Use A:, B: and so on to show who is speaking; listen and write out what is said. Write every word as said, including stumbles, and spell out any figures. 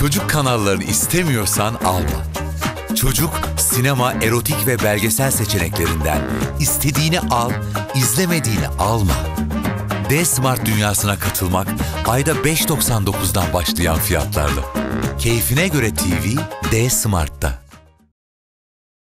A: Çocuk kanallarını istemiyorsan alma. Çocuk, sinema, erotik ve belgesel seçeneklerinden istediğini al, izlemediğini alma. D-Smart dünyasına katılmak ayda beş doksan dokuzdan başlayan fiyatlarla. Keyfine göre T V D-Smart'ta.